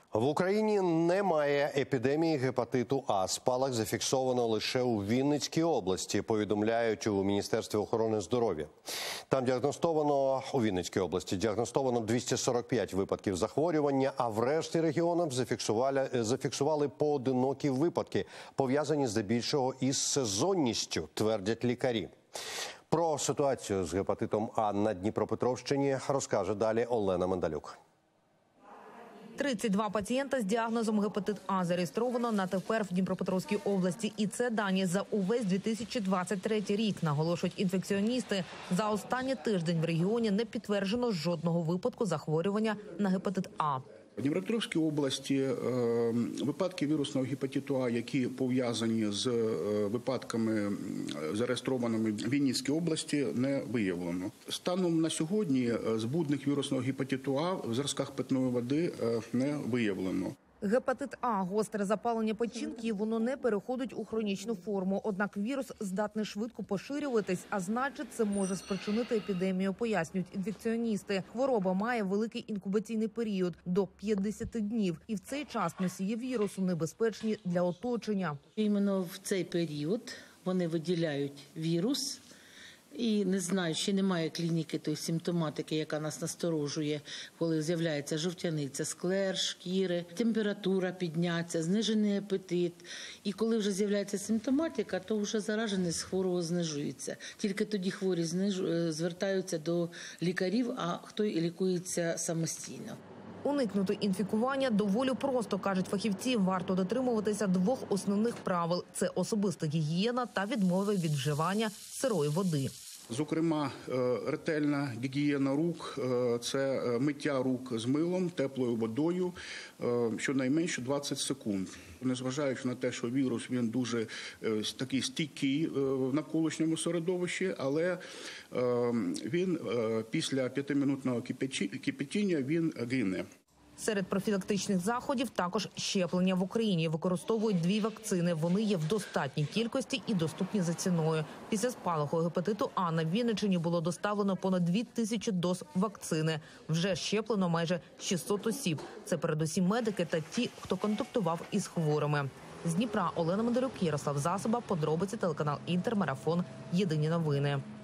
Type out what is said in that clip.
В Україні немає епідемії гепатиту А. Спалах зафіксовано лише у Вінницькій області, повідомляють у Міністерстві охорони здоров'я. Там у Вінницькій області діагностовано 245 випадків захворювання, а в решті регіонів зафіксували поодинокі випадки, пов'язані здебільшого із сезонністю, твердять лікарі. Про ситуацію з гепатитом А на Дніпропетровщині розкаже далі Олена Мендалюк. 32 пацієнта з діагнозом гепатит А зареєстровано на тепер в Дніпропетровській області. І це дані за увесь 2023 рік, наголошують інфекціоністи. За останній тиждень в регіоні не підтверджено жодного випадку захворювання на гепатит А. В Дніпропетровській області випадки вірусного гепатиту А, які пов'язані з випадками, зареєстрованими в Вінницькій області, не виявлено. Станом на сьогодні збудник вірусного гепатиту А в зразках питної води не виявлено. Гепатит А – гостре запалення печінки, і воно не переходить у хронічну форму. Однак вірус здатний швидко поширюватись, а значить, це може спричинити епідемію, пояснюють інфекціоністи. Хвороба має великий інкубаційний період – до 50 днів. І в цей час носії вірусу небезпечні для оточення. Іменно в цей період вони виділяють вірус. І не знаю, ще немає клініки тої симптоматики, яка нас насторожує, коли з'являється жовтяниця, склер, шкіри, температура підняться, знижений апетит. І коли вже з'являється симптоматика, то вже зараженість хворого знижується. Тільки тоді хворі звертаються до лікарів, а хто і лікується самостійно. Уникнути інфікування доволі просто, кажуть фахівці. Варто дотримуватися двох основних правил – це особиста гігієна та відмови від вживання сирої води. Зокрема, ретельна гігієна рук – це миття рук з милом, теплою водою, щонайменше 20 секунд. Незважаючи на те, що вірус він дуже такий стійкий в навколишньому середовищі, але він після 5-минутного кипятіння він гине. Серед профілактичних заходів також щеплення. В Україні використовують 2 вакцини. Вони є в достатній кількості і доступні за ціною. Після спалаху гепатиту А на Вінниччині було доставлено понад 2000 доз вакцини. Вже щеплено майже 600 осіб. Це передусім медики та ті, хто контактував із хворими. З Дніпра Олена Мендалюк, Ярослав Засоба, подробиці, телеканал Інтер, Марафон, Єдині новини.